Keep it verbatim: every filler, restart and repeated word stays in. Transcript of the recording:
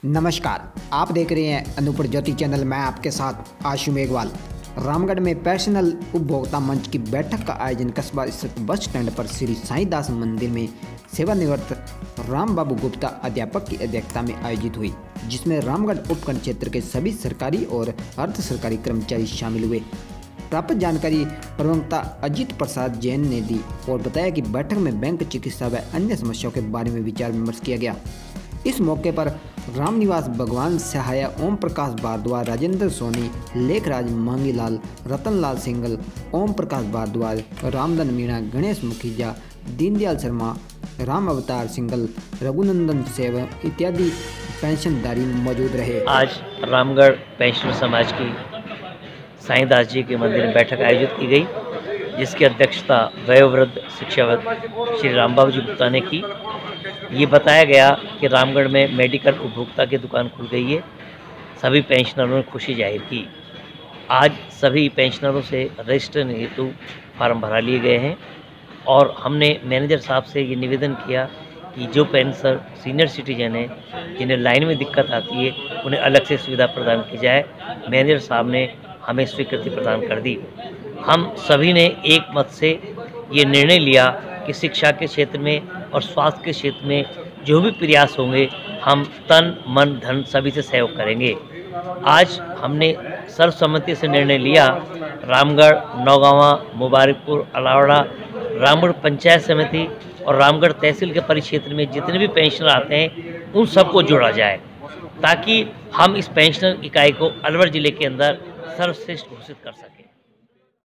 नमस्कार, आप देख रहे हैं अनूपपुर ज्योति चैनल। मैं आपके साथ आशु मेघवाल। रामगढ़ में पर्सनल उपभोक्ता मंच की बैठक का आयोजन कस्बा स्थित बस स्टैंड पर श्री साईदास मंदिर में सेवानिवृत्त राम बाबू गुप्ता अध्यापक की अध्यक्षता में आयोजित हुई, जिसमें रामगढ़ उपखंड क्षेत्र के सभी सरकारी और अर्ध सरकारी कर्मचारी शामिल हुए। प्राप्त जानकारी प्रवक्ता अजीत प्रसाद जैन ने दी और बताया कि बैठक में बैंक, चिकित्सा व अन्य समस्याओं के बारे में विचार विमर्श किया गया। इस मौके पर रामनिवास भगवान सहाय, ओम प्रकाश भारद्वाज, राजेंद्र सोनी, लेखराज मांगीलाल, रतनलाल सिंगल, ओम प्रकाश भारद्वाज, रामधन मीणा, गणेश मुखीजा, दीनदयाल शर्मा, राम अवतार सिंगल, रघुनंदन सेव इत्यादि पेंशनधारी मौजूद रहे। आज रामगढ़ पेंशनर समाज की साईदास जी के मंदिर में बैठक आयोजित की गई, जिसकी अध्यक्षता वयोवृद्ध शिक्षाविद श्री राम बाबू जी गुप्ता ने की। ये बताया गया कि रामगढ़ में मेडिकल उपभोक्ता की दुकान खुल गई है। सभी पेंशनरों ने खुशी जाहिर की। आज सभी पेंशनरों से रजिस्ट्रेशन हेतु फार्म भरा लिए गए हैं और हमने मैनेजर साहब से ये निवेदन किया कि जो पेंशनर सीनियर सिटीजन हैं, जिन्हें लाइन में दिक्कत आती है, उन्हें अलग से सुविधा प्रदान की जाए। मैनेजर साहब ने हमें स्वीकृति प्रदान कर दी। हम सभी ने एक मत से ये निर्णय लिया कि शिक्षा के क्षेत्र में और स्वास्थ्य के क्षेत्र में जो भी प्रयास होंगे, हम तन मन धन सभी से सहयोग करेंगे। आज हमने सर्वसम्मति से निर्णय लिया, रामगढ़, नौगांवा, मुबारकपुर, अलावड़ा, रामगढ़ पंचायत समिति और रामगढ़ तहसील के परिक्षेत्र में जितने भी पेंशनर आते हैं, उन सबको जोड़ा जाए, ताकि हम इस पेंशनर इकाई को अलवर जिले के अंदर सर्वश्रेष्ठ घोषित कर सकें।